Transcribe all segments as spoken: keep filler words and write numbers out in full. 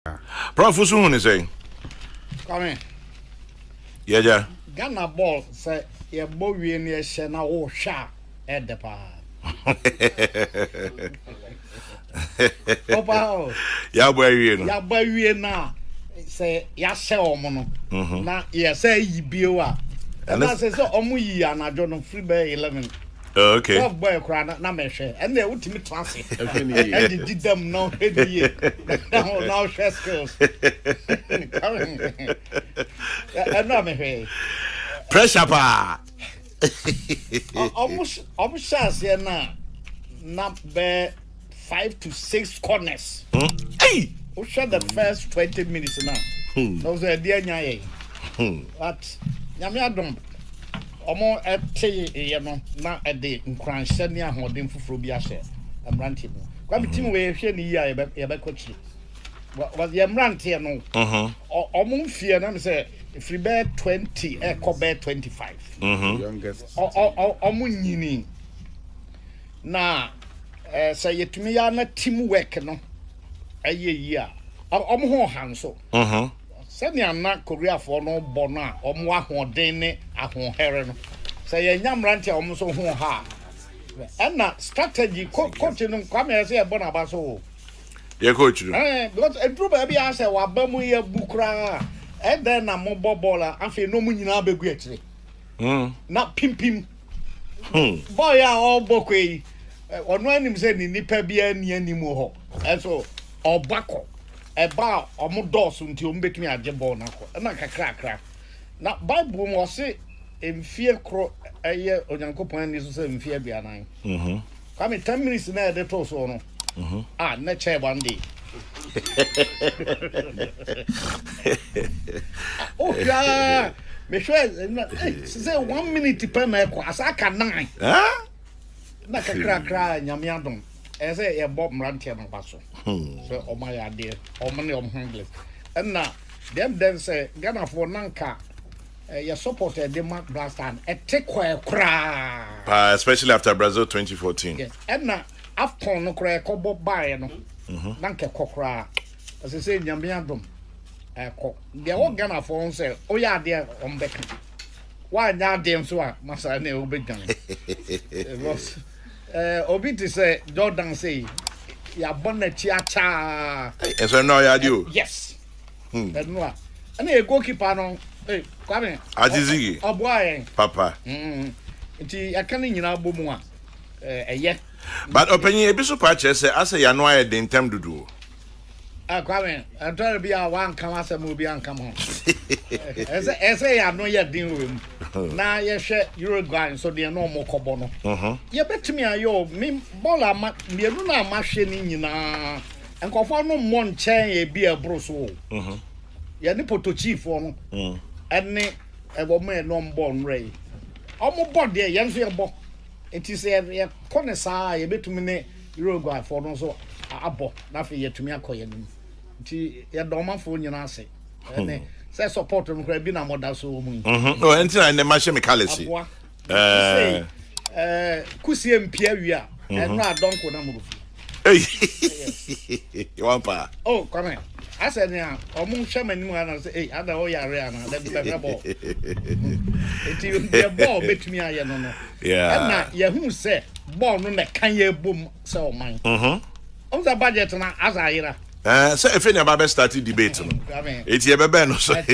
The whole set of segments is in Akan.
Prof Usun is saying. Come in. Yeah, yeah. Ghana ball say your boy near Shana or sharp at the pa. Opa, ya boy, you know. Ya boy, you na say ya sell mono. Na ya say ye biwa. And I say so omu yi and I don't free by eleven. Okay. Twelve boy cry na me share. And they ultimate transit. And did them no head now now share skills. And no me pressure pa. Almost almost chance here now. Not be five to six corners. Hey! We shot the first twenty minutes now. Those are dear nyaye. But nyame adom omo ete ye no na ede nkranhye ne ahoden foforo bi ahye amrante no kwa bitim we hwe ne yi a ye be kochi was ye amrante no mhm omo mfie na me say free be twenty e ko be twenty-five mhm youngest omo nyini na eh say yetumi ya na team work no aye yi a omo ho han so mhm senior na Korea for no bona omo ahoden ne ahohere no say ye nyamrante omo so ho ha and na strategy coach no kwame say e bona ba so ye coach no eh because e dru ba bia say wa ba mu ye bukra e den na mo bobola afi no mu nyina abegu akire mm na pimpim hmm boy a obokwe ono anim say ni nipa bia ni anim ho e so obako eba omo dosu nti omo betumi age ball na ko na kakra kakra na bible mo se emfie kro eye onyankopon ani so se emfie bia nan mhm kame ten minutes na de to so no mhm ah na che one day oh yeah me sure say one minute per na ko asaka nine ah na kakra kakra nyame adom ese ye bob mrantia no baso so o my idea o money o handle and na them then say Ghana for nanka your supporter the mark blast and e take kwa kra uh, especially after Brazil twenty fourteen yes and na after no kra ko bob buy no nanka kokra as say nyame adom e ko de o Ghana for say o ya de o mbeka wa nya dem so a masa na o began eh obi to say Jordan say ya bonnet ya cha eh so no ya dio yes hmm and no and e goalkeeper no eh kwame Azizigi oboaye papa mm nti aka ni nyina bomu a eh eye but openye ebi so pa che say asa ya no aye den tem dudu ah kwame antara bi a wan kan asem obi an kam ho ese ese ya no ya din we na ye hwe Uruguay so de no mo kobo no mhm ye betimi ayo mi bola ma mienu na ma hwe ni nyina enkofo no mo nchen ye bi ebro so mhm ye ni potochifo no mhm ene ebo me no mbo nre omo bod ye ye nso ye bo enti se ye konesa ye betumi ne Uruguay for no so abo na fe ye tumi akoye nim nti ye domafo nyina ase ene say support them kra bi na moda so mu mhm oh enti na ne ma hye mekalisi eh eh kusie mpia wi a eno adonko na mu eh wampa oh come I said ya omu hwe mani mu ana say eh ada o yare ana da bi be ball enti the ball betumi aye no no yeah na ye hu say ball no na kan ye bom say o man mhm on the budget na azayira eh so if any about start debate no eti e bebe no so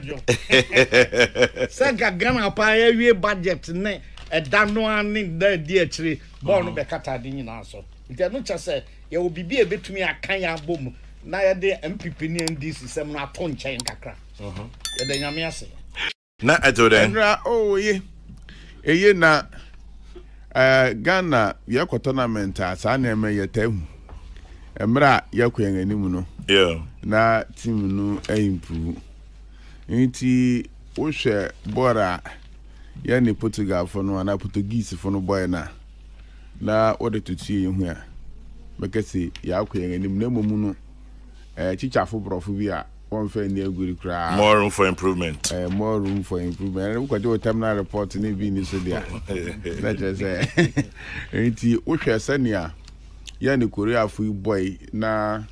say Ghana pa ye wie budget ne e dano ani da di akire ball no be kata di nyina so enti no cha say ye wo bibi e betumi akan ya bom na ye de M P P ni N D C sem na to nchen kakra mhm ye de nyame ase na eto den oh ye eye na eh Ghana ye ko tournament asa na eme ye tahu emra ye ko yan animu no yeah na team no e improve nti wo hwe bora ye ni Portugal fo no na Portuguese fo no boy na na wo de tutie hu a bekasi ya ko yan animu na momu no eh chichafo brofo bi a won fa ni aguri kra more room for improvement eh more room for improvement and we go terminal report ni bi ni so dia na just say enti wo hwe sania ya ni Korea fu boy na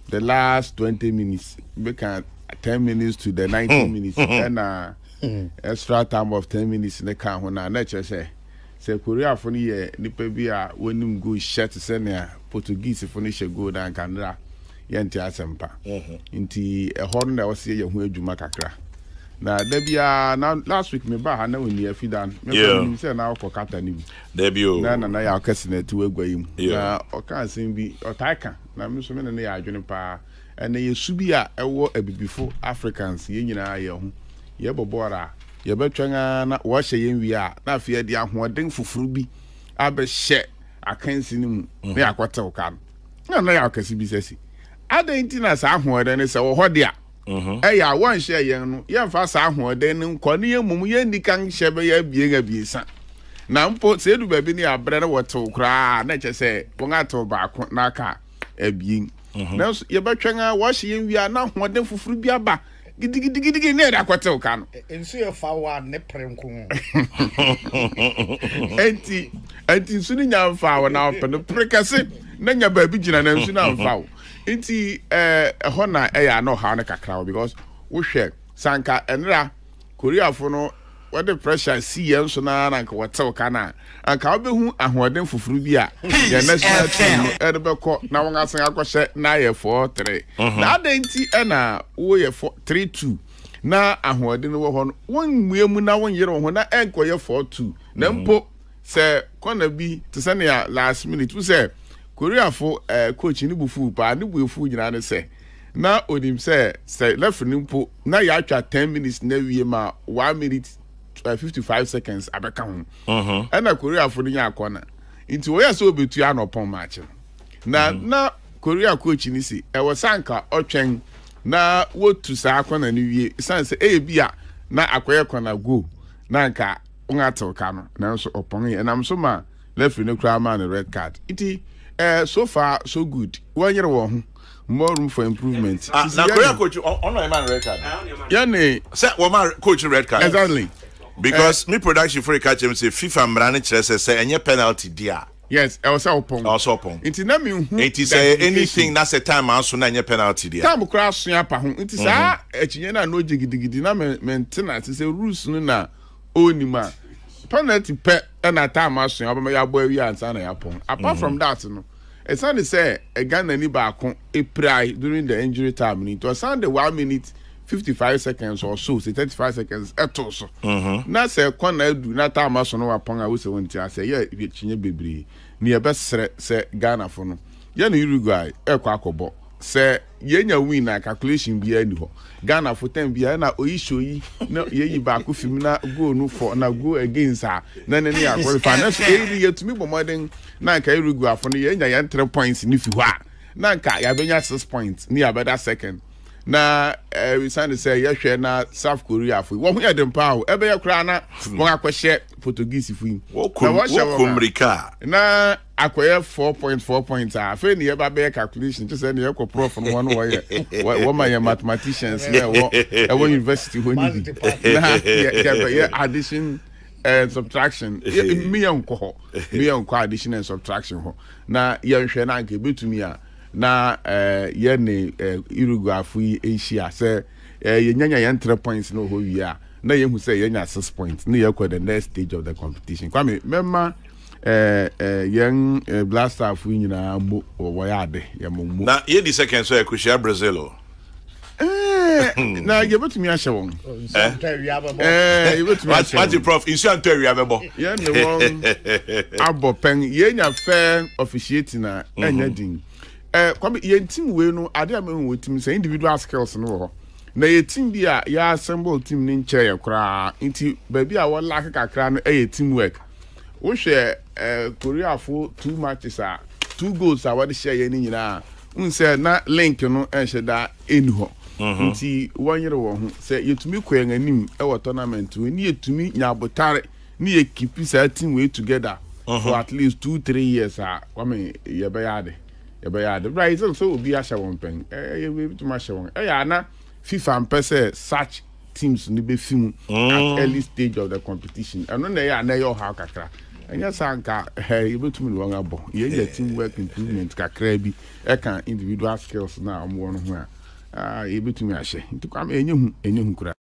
the last twenty minutes we can ten minutes to the ninety minutes and uh extra time of ten minutes in the car when I nature say say Korea for the nipa bi a wonim go shirt send ya Portuguese for the go down Canada yenti asempa nti e ho na wo se ye ho adwuma kakra na da bia na last week me ba ha na woni afidan me ko say na ko kata ni bi da bio na na na ya kase na tu agwayim na o kan sen bi o taika na me so me na ya adwene pa ene yesu bi a ewo abibifo Africans ye nyina ye ho ye bobora ye betwan na wo hye ye nwi a na afia di ahoden fufuru bi abehye akansi ni mu na yakotew kan na na ya kase bi sesi adentina sa ahoden ne se wo hode a mhm eh ya won hye ye no ye mfa sa ahoden ne nkone ye mum ye ndikan hye be ya bie biesa na mpo se du baby ni abre na wotew kra na che se won atew ba ko na aka abien na ye betwan a wo hye ye nwi a na ahoden fufuru bi aba gidi gidi gidi gidi ne da kwatew ka no ensu ye fa wa ne prenko enti enti nsu ni nya mfa wa na open prekase na nya ba bi gina na nsu na mfa wo enti eh ho na e ya no ha ne kakra because wo hwe sanka enra Korea fo no what the pressure see yen so na na nka watew ka na anka obehu ahoden fufuru bi a ya national team e de be ko na won asen akɔhye na ye four three na adenti e na wo ye three two na ahoden wo ho no won muemu na won yere ho na enko ye four two na mpo se kona bi to se na last minute wo se Korea fo coach ni bufu pa ni bufu nyina ne se na onim se se left ni mpo na ya atwa ten minutes na wie ma one minute Uh, fifty-five seconds abeka ho mhm na Korea for nya akona nti wo ya so obetu ya no pon match na na Korea coach ni si e wo sanka otwen na wo tu sa akona ni wie sanse e bia na akoye kona go na nka ungato ka no na so opon ye na so ma referee no kra ma na red card nti eh so far so good one year wo ho more room for improvement ah, na Korea coach on no man red card yeah ne say wo ma coach red card exactly because uh, me production for catch him say FIFA mrane kire say say any penalty dia yes e was upon also upon nti na me hu nti say anything na say time anso na any penalty dia time kra so apa ho nti sa ekinye na no gidigidi na maintenance say rules no na onima penalty pe na time aso aba ya bo awi ansa na ya pon apart from that no e sound say e Ghana ni ba ko e pray during the injury time ni to sound the one minute fifty-five seconds or so, say thirty-five seconds eto so. Mhm. Na say kwana du na ta ma so no wapon a wo se won ti ase ye chinye bebre. Ni e be sere se Ghana fo no. Ye no Uruguay e kwa akobo. Se ye nya win na calculation bi ani ho. Ghana fo ten bi na oyishoyi na ye yi ba ko film na go no for na go against her. Na na ni akwalify na so ye ye tumi bomodin na ka Uruguay fo no ye nya ye three points ni fi ho a. Na ka ya benya six points ni abeda second. Na eh we say say ye hwe na South Korea fo wo hu ye dem pa o ebe ye kra na won akwhye Portuguese fo wo komrika na akoye four point four points a fe ne ye ba be calculation just say ne ye ko prof no one wo ye wo ma ye mathematicians na wo e wo university ho ni na ye addition and subtraction me yan ko ho me yan ko addition and subtraction ho na ye hwe na nke betumi a na eh ye ne Uruguay fu Asia say eh ye nyanya ye three points no ho wi a na ye hu say ye nya six points na ye kwa the next stage of the competition kwame memma eh eh yen blaster fu nyina mo wo ya de ye mo mo na ye di second so e kushia Brazil eh na ye betumi a hye won eh eh ye betumi a hye what the prof insu antari abebo ye ne won abo pen ye nya fair officiating na enya din eh kwame ye team we no ade am we team say individual skills no ho na ye team bi a ya assemble team ni nche ye kra nti ba bi a wo lack kakra no eh team work wo hwe eh Korea fo two matches a two goals a wade share ye ni nyina un say na link no enhye da eni ho nti wonyere wo ho say yetumi kwen anim e wo tournament we ni yetumi nya botare ni ye keep sa team we together for at least two three years a kwame ye be yade yeah, the right so will be a show pen. Eh, we to my show. Eh, na FIFA and pese such teams ni be film at early stage of the competition. And when they are na your how kakra. ɛnyɛ saa nka ɛ yɛbɛtumi ne wɔn abɔ yɛyɛ team work improvement kakra bi ɛka individual skills na ɔmo wɔ no ho a yɛbɛtumi ahyɛ nti kwame ɛnyɛ hu ɛnyɛ hu kura